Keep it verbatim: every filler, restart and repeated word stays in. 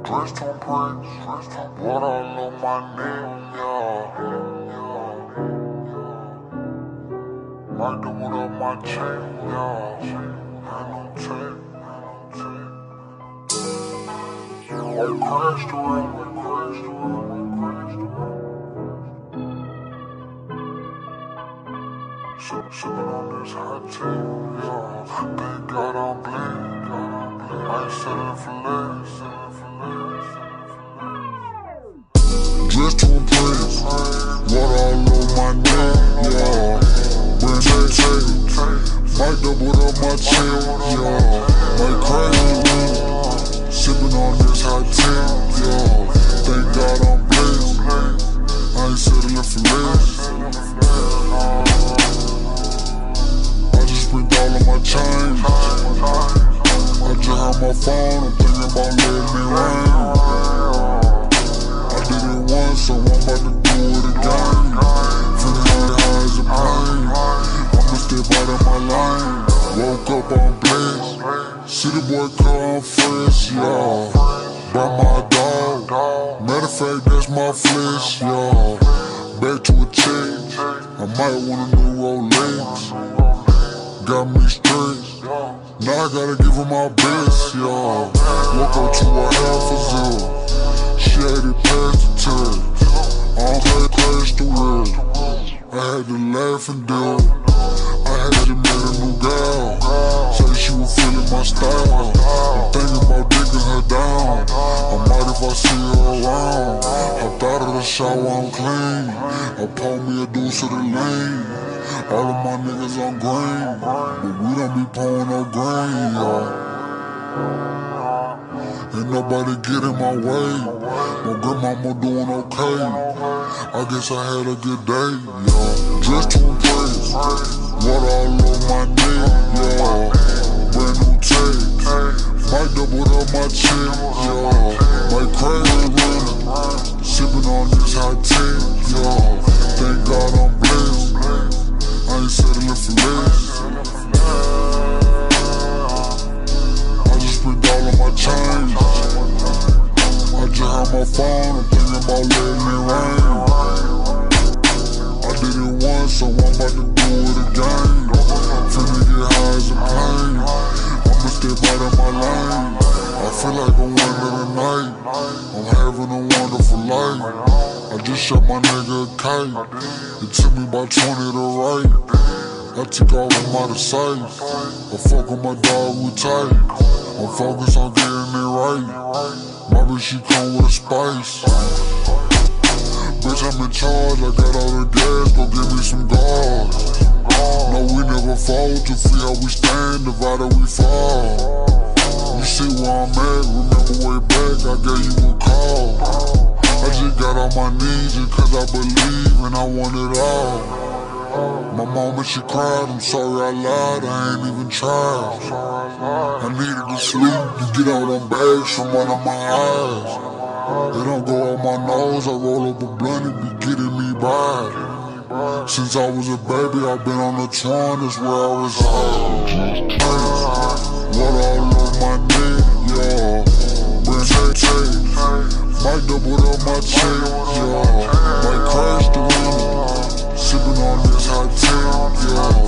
Dressed to impress, what all on my name, yeah. Might do what up my chain, yeah. Ain't no tape, I'm crashed around, I'm crashed around, I'm crashed around. Sippin' on this hot tea, yeah. Thank God I'm bleeding, I ain't settling for less. Dressed to impress, what all on my neck, yeah. Brand new tape, might double up my chain, yeah. Like crazy, sippin' on this hot tea, yeah. Thank God I'm blessed, I ain't settling for less. I just spent all of my change. I just have my phone, I'm thinking about letting it rain. I did it once, so I'm about to do it again. Feeling high as a plane, I'ma step out of my lane. Woke up, I'm blessed. City boy car, I'm fresh, y'all. Brought my dog, matter of fact, that's my flesh, y'all. Back to a check, I might want a new Rolex. Got me straight, now I gotta give her my best, y'all. Woke up to a half a zero, she had it past the tail. I don't had to crash the wheel, I had to laugh and deal. I had to meet a new gal, say she was feeling my style. I'm thinking about digging her down, I might if I see her around. Hopped out of the shower, I'm clean, I pulled me a deuce of the lane. All of my niggas on green, but we don't be pulling no green, y'all. Ain't nobody get in my way, my grandmama doing okay. I guess I had a good day, y'all. Dressed to impress, what all on my neck, y'all. Brand new tape, might double up my check, y'all. Like crazy running, sippin' on this hot tea, y'all. Thank God I'm blessed, I ain't settling for less. I just spent all of my change. I just have my phone, I'm thinking about letting it rain. I did it once, so I'm about to do it again. Finna get high as a plane, I'ma step out of my lane. I feel like I'm winning the night, I'm having a wonderful life. I just shot my nigga a kite, it took me about twenty to write. I took all of my sight, I fuck with my dog, we tight. I'm focused on getting it right, my bitch she come with a spice. Bitch I'm in charge, I got all the gas, go give me some guards. No we never fold, to see how we stand, divided we fall. You see where I'm at, remember way back, I gave you a call. I just got on my knees just cause I believe and I want it all. My mama she cried, I'm sorry I lied, I ain't even tried. I needed to sleep to get all them bags from under my eyes. They don't go on my nose, I roll up a blunt, it be getting me by. Since I was a baby, I've been on the tron, that's where I was at. What all on my neck, y'all. Brand new tape, might double up my check, y'all. Might crash the window, sippin' on this hot tea, y'all.